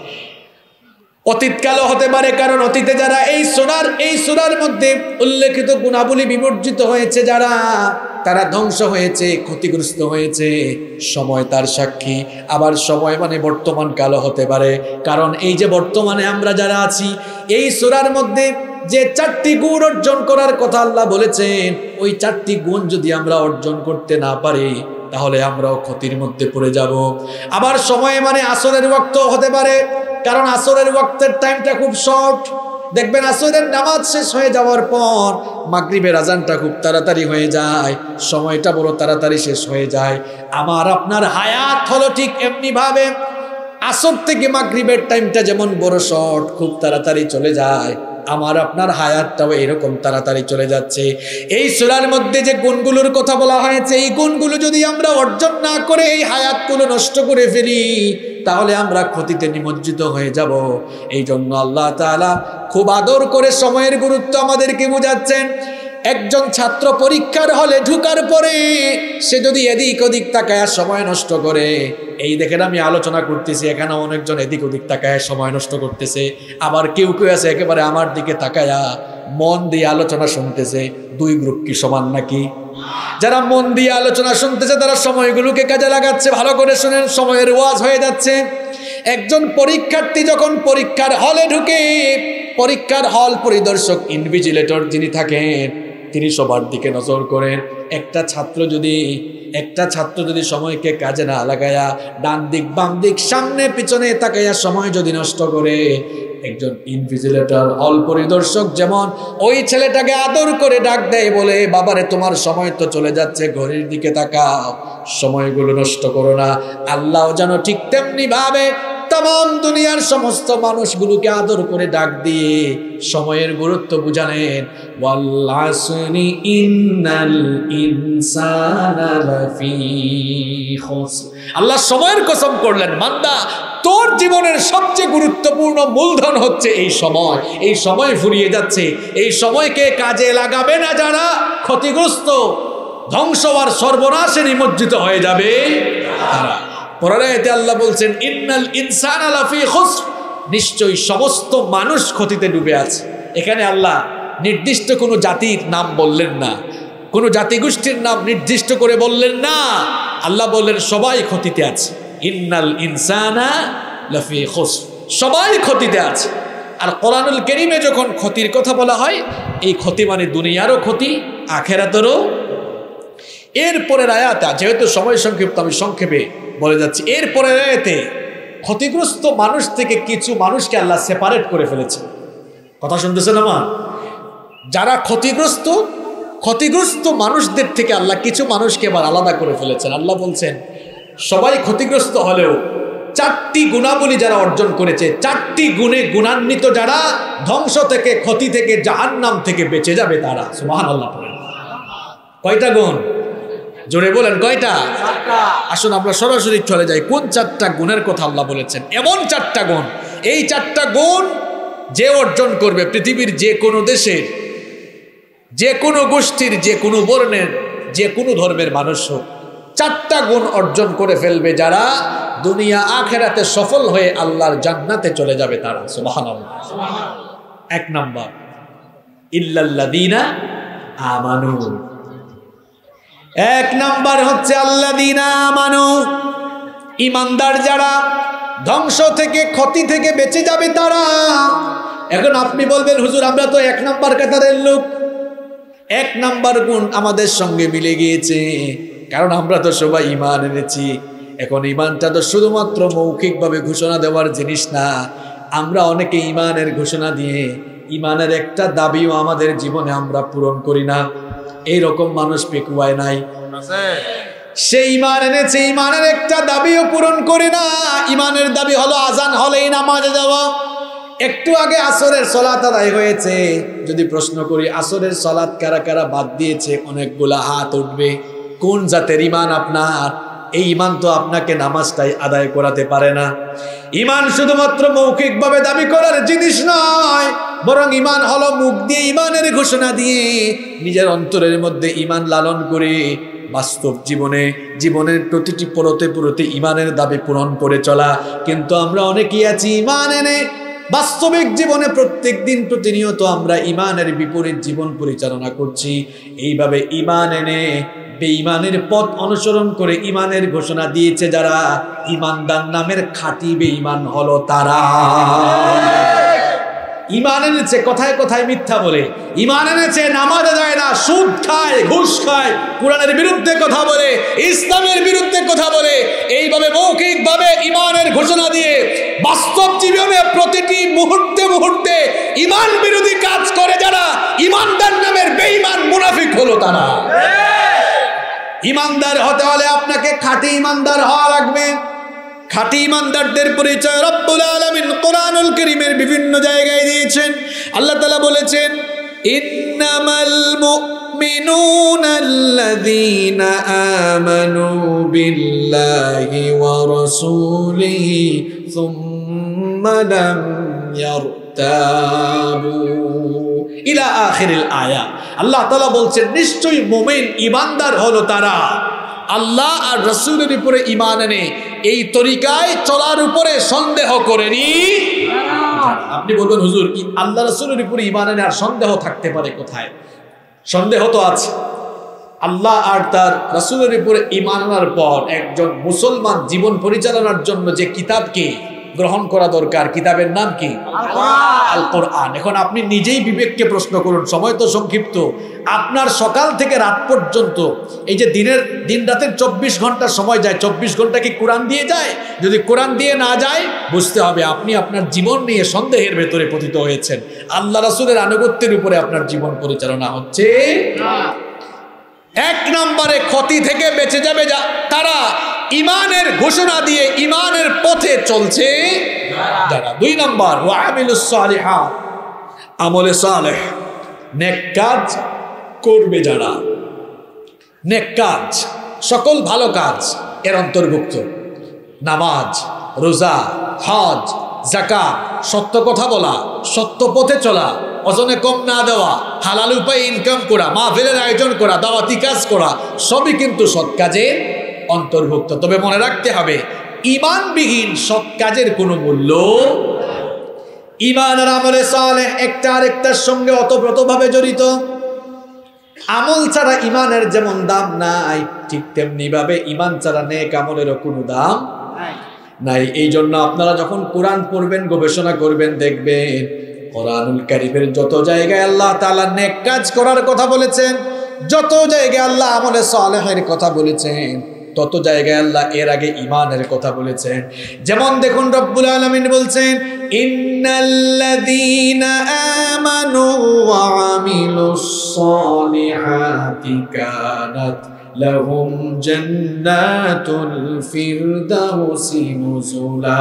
অতীতকালও হতে পারে, কারণ অতীতে যারা এই সূরার মধ্যে উল্লেখিত গুণাবলী বিবর্জিত হয়েছে, যারা তারা ধ্বংস হয়েছে, ক্ষতিগ্রস্ত হয়েছে, সময় তার সাক্ষী। আবার সময় মানে বর্তমান কালও হতে পারে, কারণ এই যে বর্তমানে আমরা যারা আছি, এই সূরার মধ্যে যে 4টি গুণ অর্জন করার কথা আল্লাহ বলেছেন, ওই 4টি গুণ যদি আমরা অর্জন করতে না পারি, তাহলে আমরাও ক্ষতির মধ্যে পড়ে যাব। আবার সময় মানে আসরের ওয়াক্ত হতে পারে, কারণ আসরের ওয়াক্তের টাইমটা খুব শর্ট। দেখবেন আসরের নামাজ শেষ হয়ে যাওয়ার পর মাগরিবের আজানটা খুব তাড়াতাড়ি হয়ে যায়, সময়টা বড় তাড়াতাড়ি শেষ হয়ে যায়। আমার আপনার হায়াত হলো ঠিক এমনি ভাবে, আসর থেকে মাগরিবের টাইমটা যেমন বড় শর্ট, খুব তাড়াতাড়ি চলে যায়, আমার আপনার হায়াতটাও এরকম তাড়াতাড়ি চলে যাচ্ছে। এই সূরার মধ্যে যে গুণগুলোর কথা বলা হয়েছে, এই গুণগুলো যদি আমরা অর্জন না করে এই হায়াতগুলো নষ্ট করে ফেলি, তাহলে আমরা ক্ষতিতে নিমজ্জিত হয়ে যাব। এই জন্য আল্লাহ তাআলা খুব আদর করে সময়ের গুরুত্ব আমাদেরকে বোঝাচ্ছেন। একজন ছাত্র পরীক্ষার হলে ঢুকার পরে সে যদি এদিক ওদিক তাকায় সময় নষ্ট করে, এই দেখেন আমি আলোচনা করতেছি, এখানে অনেকজন এদিক ওদিক তাকায় সময় নষ্ট করতেছে। আবার কেউ কেউ আছে একেবারে আমার দিকে তাকায়া মন দিয়ে আলোচনা শুনতেছে। দুই গ্রুপ কি সমান নাকি? যারা মন দিয়ে আলোচনা শুনতেছে তারা সময়গুলোকে কাজে লাগাচ্ছে। ভালো করে শুনেন, সময়ের ওয়াজ হয়ে যাচ্ছে। একজন পরীক্ষার্থী যখন পরীক্ষার হলে ঢুকে, পরীক্ষার হল পরিদর্শক ইনভিজিলেটর যিনি থাকেন, তিনি সবার দিকে নজর করেন। একটা ছাত্র যদি সময়কে কাজে না লাগায়া ডান দিক বাম দিক সামনে পিছনে তাকাইয়া সময় যদি নষ্ট করে, একজন ইনভিজিলেটর হল পরিদর্শক যেমন ওই ছেলেটাকে আদর করে ডাক দেয়, বলে বাবারে তোমার সময় তো চলে যাচ্ছে, ঘড়ির দিকে তাকাও, সময়গুলো নষ্ট করো না। আল্লাহ যেন ঠিক তেমনি ভাবে तमाम दुनियार समस्त मानुषगुलोके आदर करे डाक दिए समयेर गुरुत्व बुझालेन वाल आसरि इन्नाल इनसाना लफी खुस्र। अल्लाह समयेर कसम करलेन बान्दा তোর জীবনের সবচেয়ে গুরুত্বপূর্ণ মূলধন হচ্ছে এই সময়। এই সময় ফুরিয়ে যাচ্ছে, এই সময়কে কাজে লাগাবে না যারা ক্ষতিগ্রস্ত, ধ্বংস আর সর্বনাশে নিমজ্জিত হয়ে যাবে তারা। পরের আয়াতে আল্লাহ বলছেন ইন্নাল ইনসানা লাফি খুসর, নিশ্চয়ই সমস্ত মানুষ ক্ষতিতে ডুবে আছে। এখানে আল্লাহ নির্দিষ্ট কোনো জাতির নাম বললেন না, কোনো জাতিগোষ্ঠীর নাম নির্দিষ্ট করে বললেন না। আল্লাহ বললেন সবাই ক্ষতিতে আছে। ইন্নাল ইনসানা লাফি খুসর, সবাই ক্ষতিতে আছে। আর কোরআনুল কারীমে যখন ক্ষতির কথা বলা হয়, এই ক্ষতি মানে দুনিয়ারও ক্ষতি, আখিরাতেরও। এরপরের আয়াতে, যেহেতু সময় সংক্ষিপ্ত আমি সংক্ষেপে বলে যাচ্ছি, এরপরের আয়াতে ক্ষতিগ্রস্ত মানুষ থেকে কিছু মানুষকে আল্লাহ সেপারেট করে ফেলেছে। কথা শুনতেছেন আমার? যারা ক্ষতিগ্রস্ত মানুষদের থেকে আল্লাহ কিছু মানুষকে আবার আলাদা করে ফেলেছেন। আল্লাহ বলছেন সবাই ক্ষতিগ্রস্ত হলেও চারটি গুণাবলী যারা অর্জন করেছে, চারটি গুণে গুণান্বিত যারা, ধ্বংস থেকে, ক্ষতি থেকে, জাহান্নাম থেকে বেঁচে যাবে তারা। সুবহানাল্লাহ। কয়টা গুণ? জোরে বলেন কয়টা? আসুন আমরা সরাসরি চলে যাই কোন চারটা গুণের কথা আল্লাহ বলেছেন। এমন চারটা গুণ, এই চারটা গুণ যে অর্জন করবে, পৃথিবীর যে কোনো দেশের, যে কোনো গোষ্ঠীর, যে কোনো বর্ণের, যে কোনো ধর্মের মানুষ হোক, 4টা গুণ অর্জন করে ফেলবে যারা দুনিয়া আখেরাতে সফল হয়ে আল্লাহর জান্নাতে চলে যাবে তারা। সুবহানাল্লাহ। 1 নাম্বার ইল্লাল্লাযীনা আমানু। 1 নাম্বার হচ্ছে আল্লাযীনা আমানু, ঈমানদার যারা, ধ্বংস থেকে ক্ষতি থেকে বেঁচে যাবে তারা। এখন আপনি বলবেন হুজুর আমরা তো 1 নাম্বার কাতারের লোক, 1 নাম্বার গুণ আমাদের সঙ্গে মিলে গিয়েছে, কারণ আমরা তো সবাই ঈমান এনেছি। এখন ঈমানটা তো শুধুমাত্র মৌখিকভাবে ঘোষণা দেওয়ার জিনিস না। আমরা অনেকে ঈমানের ঘোষণা দিয়ে ঈমানের একটা দাবিও আমাদের জীবনে আমরা পূরণ করি না। এইরকম মানুষ পেকুয়ায় নাই? সে ঈমান এনেছে, ঈমানের একটা দাবিও পূরণ করে না। ঈমানের দাবি হলো আজান হলেই নামাজে যাওয়া। একটু আগে আসরের সালাত আদায় হয়েছে, যদি প্রশ্ন করি আসরের সালাত কারা কারা বাদ দিয়েছে, অনেকগুলা হাত উঠবে। কোন জাতের ঈমান আপনার? এই ঈমান তো আপনাকে নামাজটাই আদায় করাতে পারে না। ঈমান শুধুমাত্র মৌখিকভাবে দাবি করার জিনিস নয়, বরং ঈমান হলো মুখ দিয়ে ঈমানের ঘোষণা দিয়ে নিজের অন্তরের মধ্যে ঈমান লালন করে বাস্তব জীবনের প্রতিটি পরতে পরতে ঈমানের দাবি পূরণ করে চলা। কিন্তু আমরা অনেকেই আছি ঈমান এনে বাস্তবিক জীবনে প্রত্যেক দিন প্রতিনিয়ত আমরা ঈমানের বিপরীত জীবন পরিচালনা করছি। এইভাবে ঈমান এনে বেঈমানের পথ অনুসরণ করে ঈমানের ঘোষণা দিয়েছে যারা, ঈমানদার নামের খাঁটি বেঈমান হলো তারা। ঈমান এনেছে কথায় কথায় মিথ্যা বলে, ঈমান এনেছে নামাজে যায় না, সুদ খায়, ঘুষ খায়, কোরআনের বিরুদ্ধে কথা বলে, ইসলামের বিরুদ্ধে কথা বলে। এইভাবে মৌখিকভাবে ঈমানের ঘোষণা দিয়ে বাস্তব জীবনে প্রতিটি মুহূর্তে মুহূর্তে ঈমান বিরোধী কাজ করে যারা, ঈমানদার নামের বেঈমান মুনাফিক হলো তারা। ঈমানদার হতে হলে আপনাকে খাঁটি ঈমানদার হওয়া লাগবে। খাঁটি ঈমানদারদের পরিচয় রব্বুল আলামিন কোরআনুল কারীমের বিভিন্ন জায়গায় দিয়েছেন। আল্লাহ তাআলা বলেছেন, ইন্নামাল মুমিনুনা আল্লাযীনা আমানু বিল্লাহি ওয়া রাসূলিহি সুম্মা লাম ইয়ারতাবু ইলা আখিরিল আয়া। আল্লাহ তাআলা বলছেন নিশ্চয়ই মুমিন ঈমানদার হলো তারা আল্লাহ আর রাসূলের উপরে ঈমান এনে এই তরিকায় চলার উপরে সন্দেহ করেনি। আপনি বলবেন হুজুর আল্লাহ রাসূলের উপরে ঈমান এনে আর সন্দেহ থাকতে পারে কোথায়? সন্দেহ তো আছে। আল্লাহ আর তার রাসূলের উপরে ঈমান আনার পর একজন মুসলমান জীবন পরিচালনার জন্য যে কিতাবকে গ্রহণ করা দরকার, কিতাবের নাম কি? আল কোরআন। এখন আপনি নিজেই বিবেককে প্রশ্ন করুন, সময় তো সংক্ষিপ্ত। আপনার সকাল থেকে রাত পর্যন্ত এই যে দিন রাতের 24 ঘন্টা সময় যায়, 24 ঘন্টা কি কোরআন দিয়ে যায়? যদি কোরআন দিয়ে না যায়, বুঝতে হবে আপনি আপনার জীবন নিয়ে সন্দেহের ভেতরে পতিত হয়েছেন। আল্লাহ রাসূলের আনুগত্যের উপরে আপনার জীবন পরিচালনা হচ্ছে না। 1 নম্বরে ক্ষতি থেকে বেঁচে যাবে তারা ঈমানের ঘোষণা দিয়ে ঈমানের পথে চলছে যারা। 2 নম্বর ওয়া আমিলুস সালিহাত, আমলে সালেহ, নেক কাজ করবে যারা। নেক কাজ, সকল ভালো কাজ এর অন্তর্ভুক্ত। নামাজ, রোজা, হজ, যাকাত, সত্য কথা বলা, সত্য পথে চলা, ওজনে কম না দেওয়া, হালাল উপায়ে ইনকাম করা, মাহফিলের আয়োজন করা, দাওয়াতি কাজ করা, সবই কিন্তু সৎ কাজের অন্তর্ভুক্ত। তবে মনে রাখতে হবে ঈমানবিহীন সৎ কাজের কোনো মূল্য। ঈমান আর আমলে সালেহ একটা আরেকটার সঙ্গে ওতপ্রোতভাবে জড়িত। আমল ছাড়া ঈমানের যেমন দাম নাই, ঠিক তেমনি ভাবে ঈমান ছাড়া নেক আমলেরও কোনো দাম নাই। এই জন্য আপনারা যখন কোরআন পড়বেন, গবেষণা করবেন, দেখবেন কোরআনুল কারীমের যত জায়গায় আল্লাহ তাআলা নেক কাজ করার কথা বলেছেন, যত জায়গায় আল্লাহ আমলে সালেহের কথা বলেছেন, তত জায়গায় আল্লাহ এর আগে ঈমানের কথা বলেছেন। যেমন দেখুন রব্বুল আলামিন বলছেন, ইন্নাল্লাযীনা আমানু ওয়া আমিলুস সালিহাতি কানাত লাহুম জান্নাতুল ফিরদাউসি নুজুলা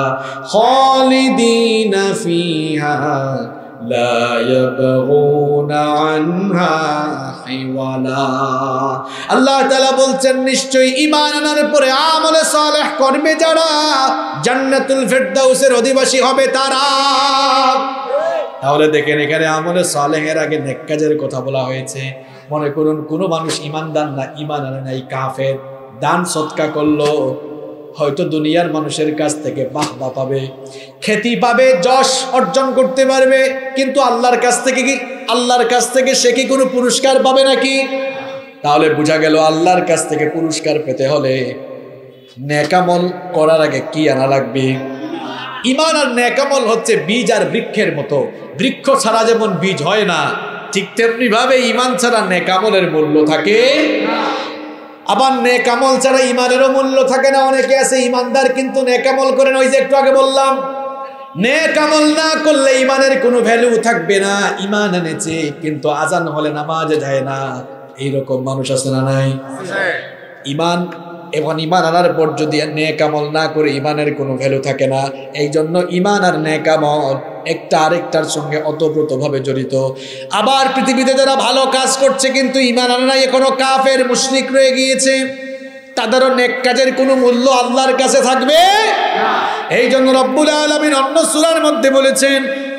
খালিদিনা ফিহা লা ইয়াবগুনা আনহা হিওয়ালা। আল্লাহ তাআলা বলছেন নিশ্চয়ই ঈমান আনার পরে আমলে সালেহ করবে যারা, জান্নাতুল ফিরদাউসের অধিবাসী হবে তারা। তাহলে দেখেন এখানে আমলে সালেহের আগে নেক কাজের কথা বলা হয়েছে। মনে করুন কোনো মানুষ ঈমানদার না, ঈমান আনে নাই, কাফের, দান সদকা করলো, হয়তো দুনিয়ার মানুষের কাছ থেকে বাহবা পাবে, খ্যাতি পাবে, যশ অর্জন করতে পারবে, কিন্তু আল্লাহর কাছ থেকে কি, আল্লাহর কাছ থেকে সে কি কোনো পুরস্কার পাবে নাকি? তাহলে বোঝা গেল আল্লাহর কাছ থেকে পুরস্কার পেতে হলে নেকামল করার আগে কি আনা লাগবে? ঈমান। আর নেকামল হচ্ছে বীজ আর বৃক্ষের মতো, বৃক্ষ ছাড়া যেমন বীজ হয় না, ঠিক তেমনি ভাবে ঈমান ছাড়া নেকামলের মূল্য থাকে না। আবার নেকামল ছাড়া ঈমানেরও মূল্য থাকে না। অনেকে আছে ঈমানদার কিন্তু নেকামল করে না, ওই যে একটু আগে বললাম, নেকামল না করলে ঈমানের কোনো ভ্যালু থাকবে না। ঈমান এনেছে কিন্তু আজান হলে নামাজে যায় না, এইরকম মানুষ আছে না নাই? ঈমান এবং ঈমান আনার পর যদি নেকামল না করে ঈমানের কোনো ভ্যালু থাকে না। এই জন্য ঈমান আর নেকামল একটা আরেকটার সঙ্গে ওতপ্রোতভাবে জড়িত। আবার পৃথিবীতে যারা ভালো কাজ করছে কিন্তু ঈমান আনে নাই, এখনো কাফের মুশরিক রয়ে গিয়েছে, তাদেরও নেক কাজের কোনো মূল্য আল্লাহর কাছে থাকবে না। এই জন্য রব্বুল আলামিন অন্য সূরার মধ্যে বলেছেন,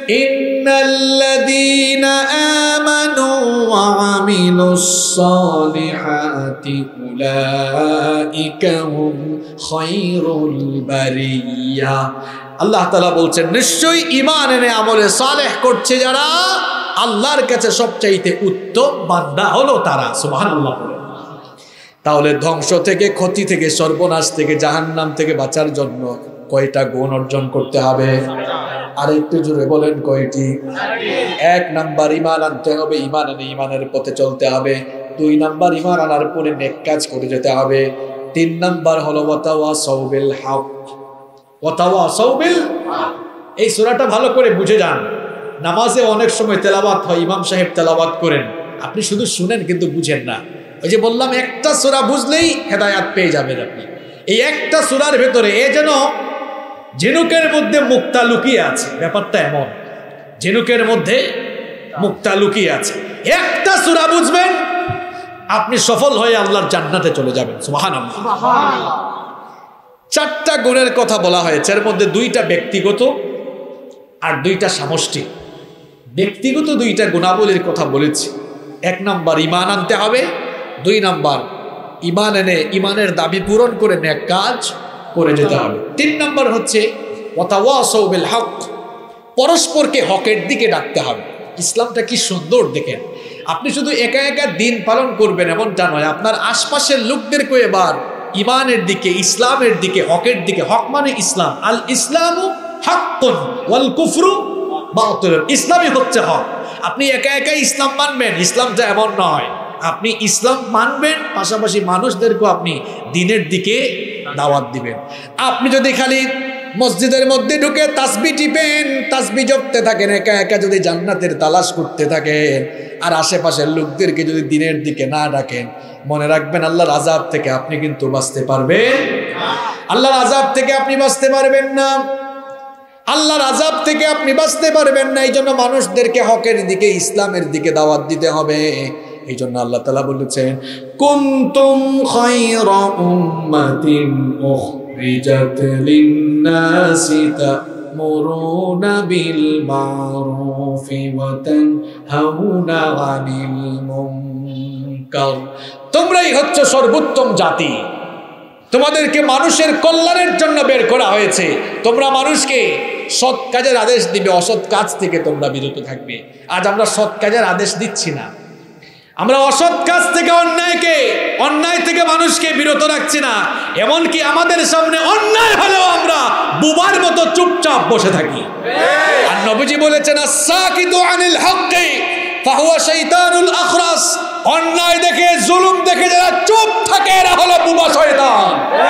ইন্নাল্লাযীনা আমানু ওয়া আমিলুস সালিহাতি উলাইকা হুম খায়রুল বারিয়া। আল্লাহ তাআলা বলছেন, নিশ্চয়ই ঈমান এনে আমলে সালেহ করছে যারা, আল্লাহর কাছে সবচাইতে উত্তম বান্দা হলো তারা। সুবহানাল্লাহ। তাহলে ধ্বংস থেকে, ক্ষতি থেকে, সর্বনাশ থেকে, জাহান্নাম থেকে বাঁচার জন্য কয়টা গুণ অর্জন করতে হবে? আর একটু জোরে বলেন, কয়টি? 1 নাম্বার ঈমান আনতে হবে, ঈমান এনে ঈমানের পথে চলতে হবে। 2 নাম্বার ঈমান আনার পরে নেক কাজ করে যেতে হবে। 3 নাম্বার হলো ওয়াতাওয়াসাউ বিল হক। ওয়াতাওয়াসাউ বিল হক, এই সূরাটা ভালো করে বুঝে যান। নামাজে অনেক সময় তেলাওয়াত হয়, ইমাম সাহেব তেলাওয়াত করেন, আপনি শুধু শুনেন কিন্তু বুঝেন না। ওই যে বললাম, একটা সূরা বুঝলেই হেদায়েত পেয়ে যাবেন আপনি। এই একটা সূরার ভেতরে এ যেন ঝিনুকের মধ্যে মুক্তা লুকিয়ে আছে, ব্যাপারটা এমন, ঝিনুকের মধ্যে মুক্তা লুকিয়ে আছে। একটা সূরা বুঝবেন, আপনি সফল হয়ে আল্লাহর জান্নাতে চলে যাবেন। সুবহানাল্লাহ। 4টা গুণের কথা বলা হয়েছে, এর মধ্যে 2টা ব্যক্তিগত আর 2টা সামষ্টিক। ব্যক্তিগত 2টা গুণাবলীর কথা বলেছি। 1 নাম্বার ঈমান আনতে হবে, 2 নাম্বার ঈমান এনে ঈমানের দাবি পূরণ করে নেক কাজ করে যেতে হবে। 3 নাম্বার হচ্ছে ওয়াতাওয়াসাউ বিল হক, পরস্পরকে হকের দিকে ডাকতে হবে। ইসলামটা কি সুন্দর দেখেন। আপনি শুধু একা একা দিন পালন করবেন এমনটা নয়, আপনার আশপাশের লোকদেরকে এবার ঈমানের দিকে, ইসলামের দিকে, হকের দিকে। হক মানে ইসলাম, আল ইসলামু হাক্কুন ওয়াল কুফরু বাতিল। ইসলামই হচ্ছে হক। আপনি একা একা ইসলাম মানবেন, ইসলামটা এমন নয়। আপনি ইসলাম মানবেন, পাশাপাশি মানুষদেরকেও আপনি দিনের দিকে দাওয়াত দিবেন। আপনি যদি খালি মসজিদের মধ্যে ঢুকে তাসবিহ টিপেন, তাসবিহ জপতে থাকেন, একা একা যদি জান্নাতের তালাশ করতে থাকেন, আর আশেপাশের লোকদেরকে যদি দিনের দিকে না ডাকেন, মনে রাখবেন আল্লাহর আযাব থেকে আপনি কিন্তু বাঁচতে পারবেন না। আল্লাহর আযাব থেকে আপনি বাঁচতে পারবেন না, আল্লাহর আযাব থেকে আপনি বাঁচতে পারবেন না। এই জন্য মানুষদেরকে হকের দিকে, ইসলামের দিকে দাওয়াত দিতে হবে। এই জন্য আল্লাহ তাআলা বলেছেন, কুনতুম খায়রা উম্মাতিন উখরিজাত লিন-নাসি তা'মুরুনা বিল মা'রুফি ওয়া তানহাউনা আনিল মুনকার। তোমরাই হচ্ছে সর্বোত্তম জাতি, তোমাদেরকে মানুষের কল্যাণের জন্য বের করা হয়েছে। তোমরা মানুষকে সৎ কাজের আদেশ দিবে, অসৎ কাজ থেকে তোমরা বিরত থাকবে। আজ আমরা সৎ কাজের আদেশ দিচ্ছি না, আমরা অসৎ কাজ থেকে, অন্যায় থেকে মানুষকে বিরত রাখছি না। এমনকি আমাদের সামনে অন্যায় হলেও আমরা বুবার মতো চুপচাপ বসে থাকি। আর নবীজি বলেছেন, আস-সাকিতু আনিল হক্কি ফাহুয়া শাইতানুল আখরাস। অন্যায় দেখে, জুলুম দেখে যারা চুপ থাকে এরা হলো বুবা শয়তান।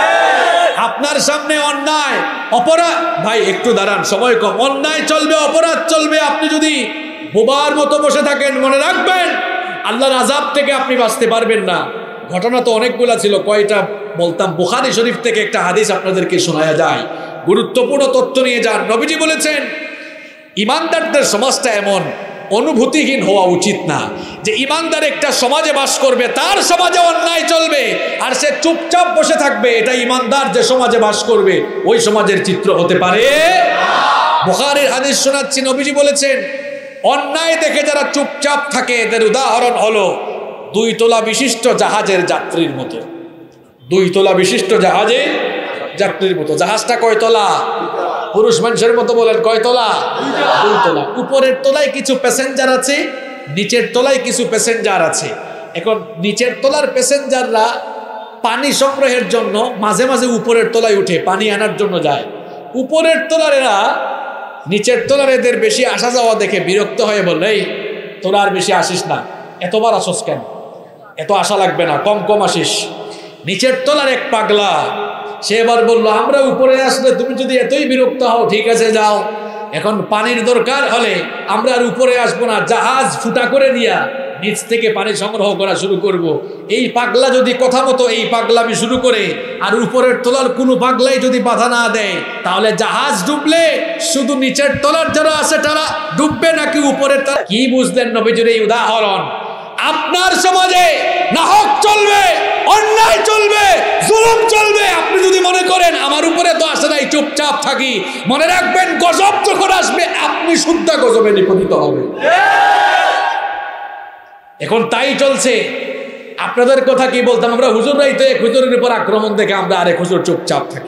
আপনার সামনে অন্যায়, অপরাধ, ভাই একটু দাঁড়ান, সময় কম, অন্যায় চলবে, অপরাধ চলবে, আপনি যদি বুবার মতো বসে থাকেন, মনে রাখবেন আল্লাহর আযাব থেকে আপনি বাঁচতে পারবেন না। ঘটনা তো অনেকগুলা ছিল, কয়টা বলতাম। বুখারী শরীফ থেকে একটা হাদিস আপনাদেরকে শোনায়া যায়, গুরুত্বপূর্ণ তথ্য নিয়ে যান। নবীজি বলেছেন, ঈমানদারদের সমাজটা এমন অনুভূতিহীন হওয়া উচিত না যে ঈমানদার একটা সমাজে বাস করবে, তার সমাজে অন্যায় চলবে আর সে চুপচাপ বসে থাকবে। এটা ঈমানদার যে সমাজে বাস করবে ওই সমাজের চিত্র হতে পারে। বুখারীর হাদিস শোনাচ্ছি, নবীজি বলেছেন, অন্যায় দেখে যারা চুপচাপ থাকে এদের উদাহরণ হলো 2 তলা বিশিষ্ট জাহাজের যাত্রীর মতো। 2 তলা বিশিষ্ট জাহাজে যাত্রীর মতো। জাহাজটা কয় তলা? পুরুষ মানুষের মতো বলেন, কয় তলা? 2 তলা। উপরের তলায় কিছু প্যাসেঞ্জার আছে, নিচের তলায় কিছু প্যাসেঞ্জার আছে। এখন নিচের তলার প্যাসেঞ্জাররা পানি সংগ্রহের জন্য মাঝে মাঝে উপরের তলায় উঠে পানি আনার জন্য যায়। উপরের তলার এরা নিচের তলার এদের বেশি আসা যাওয়া দেখে বিরক্ত হয়ে বললে, এই তোরা আর বেশি আসিস না, এতবার আসস কেন, এত আশা লাগবে না, কম কম আসিস। নিচের তলার এক পাগলা সে এবার বললো, আমরা উপরে আসলে তুমি যদি এতই বিরক্ত হও ঠিক আছে যাও, এখন পানির দরকার হলে আমরা আর উপরে আসবো না, জাহাজ ফুটা করে দিয়া নিচ থেকে পানি সংগ্রহ করা শুরু করব। এই পাগলা যদি কথা মতো এই পাগলামি শুরু করে আর উপরের তলার কোনো পাগলাই যদি বাধা না দেয়, তাহলে জাহাজ ডুবলে শুধু নিচের তলার যারা আছে তারা ডুববে নাকি উপরের তলা? কি বুঝলেন নবীজির এই উদাহরণ? আপনার সমাজে নাহক চলবে, অন্যায় চলবে, জুলুম চলবে। আপনি যদি মনে করেন আমার উপরে তো আসে নাই, চুপচাপ থাকি, মনে রাখবেন গজব যখন আসবে আপনি শুদ্ধ গজবে নিপতিত হবে। এখন তাই চলছে। আপনাদের কথা কি বলতাম, আমরা হুজুররাই তো এক হুজুরের উপর আক্রমণ দেখে আমরা আরেক হুজুর চুপচাপ থাকি।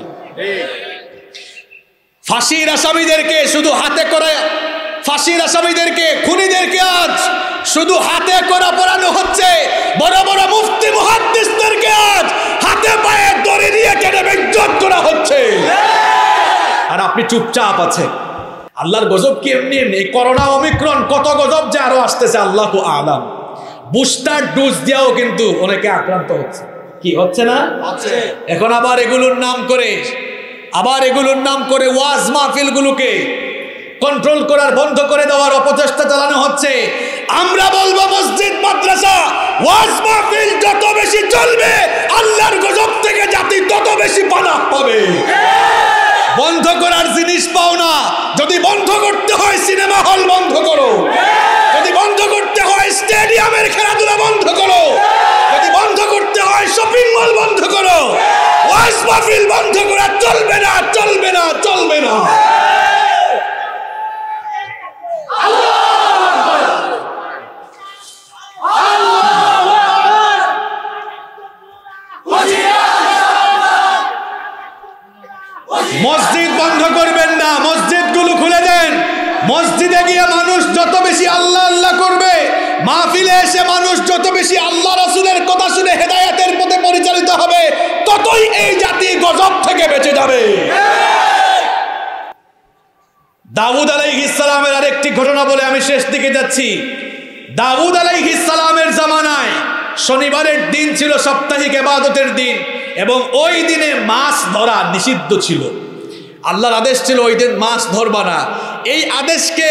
ফাঁসির আসামিদেরকে শুধু হাতে করে, ফাঁসির আসামিদেরকে, খুনিদেরকে আজ শুধু হাতে করা পড়ানো হচ্ছে। বড় বড় মুফতি মুহাদ্দিসদেরকে আজ হাতে পায়ে দড়ি দিয়ে টেনে বেইজ্জত করা হচ্ছে, আর আপনি চুপচাপ আছেন। আল্লাহর গজব কি এমনি এমনি? করোনা ওমিক্রন কত গজব যে আরো আসতেছে আল্লাহু আলাম। বুস্টার ডোজ দিয়েও কিন্তু অনেকে আক্রান্ত হচ্ছে, কি হচ্ছে না? এখন আবার এগুলোর নাম করে ওয়াজ মাহফিলগুলোকে কন্ট্রোল করার, বন্ধ করে দেওয়ার অপচেষ্টা চালানো হচ্ছে। আমরা বলবো মসজিদ মাদ্রাসা ওয়াজ মাহফিল যত বেশি চলবে আল্লাহর গজব থেকে জাতি তত বেশি পানাহ পাবে। বন্ধ করার জিনিস পাও না, যদি বন্ধ করতে হয় সিনেমা হল বন্ধ করো, যদি বন্ধ করতে হয় স্টেডিয়ামের খেলাধুলা বন্ধ করো, যদি বন্ধ করতে হয় শপিং মল বন্ধ করো, ওয়াজ মাহফিল বন্ধ করা চলবে না, চলবে না, চলবে না। মসজিদ বন্ধ করবেন না, মসজিদগুলো খুলে দেন। মসজিদে গিয়ে মানুষ যত বেশি আল্লাহ আল্লাহ করবে, মাহফিলে এসে মানুষ যত বেশি আল্লাহ রাসূলের কথা শুনে হেদায়েতের পথে পরিচালিত হবে, ততই এই জাতি গজব থেকে বেঁচে যাবে। দাউদ আলাইহিস সালামের আরেকটি ঘটনা বলে আমি শেষ দিকে যাচ্ছি। দাউদ আলাইহিস সালামের জামানায় শনিবারের দিন ছিল সাপ্তাহিক ইবাদতের দিন, এবং ওই দিনে মাছ ধরা নিষিদ্ধ ছিল। আল্লাহর আদেশ ছিল ওই দিন মাছ ধরবা না। এই আদেশকে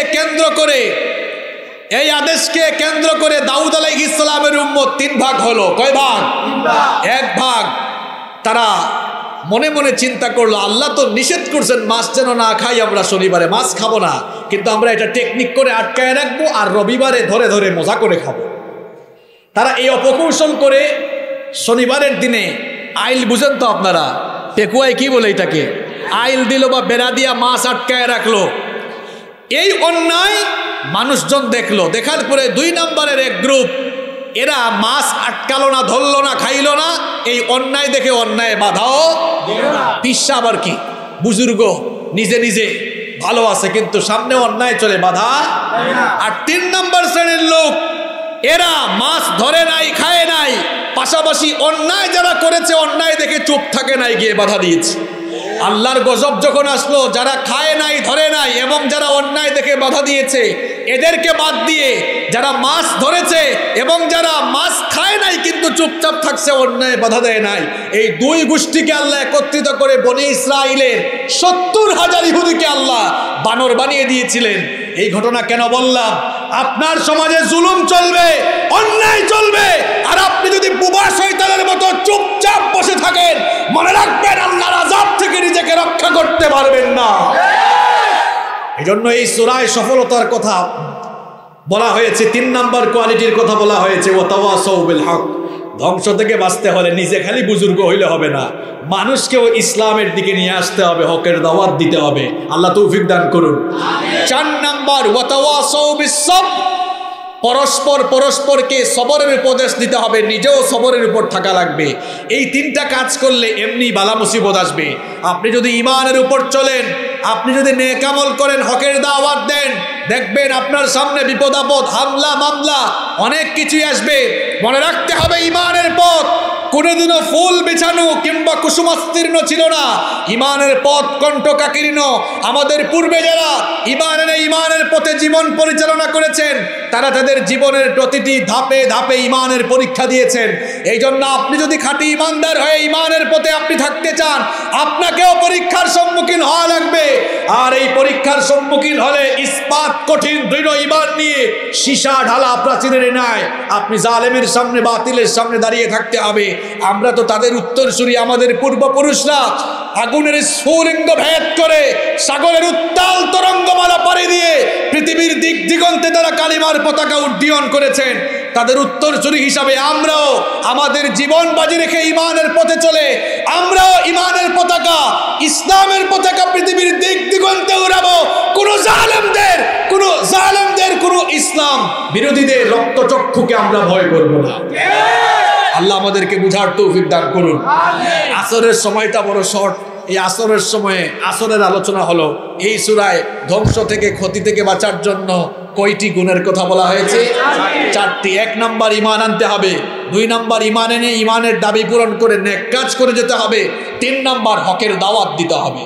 কেন্দ্র করে দাউদ আলাইহিস সালামের উম্মত 3 ভাগ হলো। কয় ভাগ? 1 ভাগ তারা মনে মনে চিন্তা করলো, আল্লাহ তো নিষেধ করছেন মাছ যেন না খাই, আমরা শনিবারে মাছ খাবো না, কিন্তু আমরা এটা টেকনিক করে আটকায় রাখবো আর রবিবারে ধরে ধরে মজা করে খাবো। তারা এই অপকৌশল করে শনিবারের দিনে আইল, বুঝেন তো আপনারা, পেকুয়ায় কি বলে এটাকে, আইল দিল বা বেড়া দিয়া মাছ আটকায় রাখলো। এই অন্যায় মানুষজন দেখলো, দেখার পরে 2 নম্বরের এক গ্রুপ, এরা মাছ আটকালো না, ধরলো না, খাইলো না, এই অন্যায় দেখে অন্যায় বাধাও দিল না। পিসা আবার কি বুজুর্গ নিজে নিজে ভালো আছে, কিন্তু সামনে অন্যায় চলে বাধা। আর 3 নম্বর শ্রেণীর লোক, এরা মাছ ধরে নাই, খায় নাই, পাশাপাশি অন্যায় যারা করেছে অন্যায় দেখে চুপ থাকে নাই, গিয়ে বাধা দিয়েছে। আল্লাহর গজব যখন আসলো, যারা খায় নাই, ধরে নাই এবং যারা অন্যায় দেখে বাধা দিয়েছে, এদেরকে বাদ দিয়ে যারা মাছ ধরেছে এবং যারা মাছ খায় নাই কিন্তু চুপচাপ থাকছে, অন্যায় বাধা দেয় নাই, এই 2 গোষ্ঠীকে আল্লাহ একত্রিত করে বনি ইসরাইলের 70,000 ইহুদিকে আল্লাহ বানর বানিয়ে দিয়েছিলেন। এই ঘটনা কেন বললাম? আপনার সমাজে জুলুম চলবে, অন্যায় চলবে, আর আপনি যদি বুবা শয়তানের মতো চুপচাপ বসে থাকেন, মনে রাখবেন আল্লাহর আযাব থেকে নিজেকে রক্ষা করতে পারবেন না। এজন্য এই সূরায় সফলতার কথা বলা হয়েছে, 3 নম্বর কোয়ালিটির কথা বলা হয়েছে, ওয়াতাওয়াসাউ বিল হক। ধ্বংস থেকে বাঁচতে হলে নিজে খালি বুজুর্গ হইলে হবে না, মানুষকেও ইসলামের দিকে নিয়ে আসতে হবে, হকের দাওয়াত দিতে হবে। আল্লাহ তৌফিক দান করুন। 4 নম্বর ওয়াতাওয়াসাউ বিস সাবর, পরস্পর পরস্পরকে সবরের উপদেশ দিতে হবে, নিজেও সবরের উপর থাকা লাগবে। এই তিনটা কাজ করলে এমনি বালা মুসিবত আসবে। আপনি যদি ঈমানের উপর চলেন, আপনি যদি নেক আমল করেন, হকের দাওয়াত দেন, দেখবেন আপনার সামনে বিপদ আপদ, হামলা মামলা অনেক কিছুই আসবে। মনে রাখতে হবে ঈমানের পথ কোনোদিনও ফুল বিছানো কিংবা কুসুমাস্তীর্ণ ছিল না। ঈমানের পথ কণ্টকাকীর্ণ। আমাদের পূর্বে যারা ঈমানের পথে জীবন পরিচালনা করেছেন, তারা তাদের জীবনের প্রতিটি ধাপে ধাপে ঈমানের পরীক্ষা দিয়েছেন। এই জন্য আপনি যদি খাঁটি ঈমানদার হয়ে ঈমানের পথে আপনি থাকতে চান, আপনাকেও পরীক্ষার সম্মুখীন হওয়া লাগবে। আর এই পরীক্ষার সম্মুখীন হলে ইস্পাত কঠিন দৃঢ় ঈমান নিয়ে সীসা ঢালা প্রাচীরের ন্যায় আপনি জালেমের সামনে, বাতিলের সামনে দাঁড়িয়ে থাকতে হবে। আমরা তো তাদের উত্তরসূরি। আমাদের পূর্বপুরুষরা আগুনের স্ফুলিঙ্গ ভেদ করে সাগরের উত্তাল তরঙ্গমালা পাড়ি দিয়ে পৃথিবীর দিক দিগন্তে তারা কালিমার পতাকা উড্ডীয়ন করেছেন। তাদের উত্তরসূরি হিসাবে আমরাও আমাদের জীবন বাজি রেখে ঈমানের পথে চলে আমরাও ঈমানের পতাকা, ইসলামের পতাকা পৃথিবীর দিক দিগন্তে উড়াবো। কোন জালেমদের কোন ইসলাম বিরোধীদের রক্তচক্ষুকে আমরা ভয় করব না। আল্লাহ আমাদেরকে বুঝার তৌফিক দান করুন। আসরের সময়টা বড় শর্ট। এই আসরের সময়ে আসরের আলোচনা হলো এই সূরায় ধ্বংস থেকে, ক্ষতি থেকে বাঁচার জন্য কয়টি গুণের কথা বলা হয়েছে? 4টি। 1 নাম্বার ঈমান আনতে হবে, 2 নাম্বার ঈমান এনে ঈমানের দাবি পূরণ করে নেক কাজ করে যেতে হবে, 3 নাম্বার হকের দাওয়াত দিতে হবে,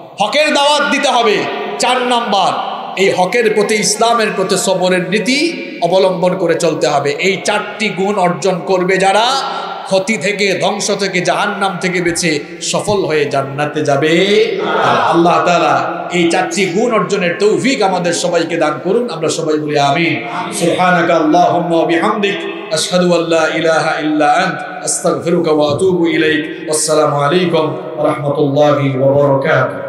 4 নাম্বার এই হকের প্রতি, ইসলামের প্রতি সবরের নীতি অবলম্বন করে চলতে হবে। এই 4টি গুণ অর্জন করবে যারা, ক্ষতি থেকে, ধ্বংস থেকে, জাহান্নাম থেকে বেঁচে সফল হয়ে জান্নাতে যাবে। আর আল্লাহ তাআলা এই 4টি গুণ অর্জনের তৌফিক আমাদের সবাইকে দান করুন। আমরা সবাই বলি আমিন। সুবহানাকা আল্লাহুম্মা ওয়া বিহামদিক আশহাদু আল্লা ইলাহা ইল্লা আনত আস্তাগফিরুকা ওয়া আতুবু ইলাইক। আসসালামু আলাইকুম ওয়া রাহমাতুল্লাহি ওয়া বারাকাতুহু।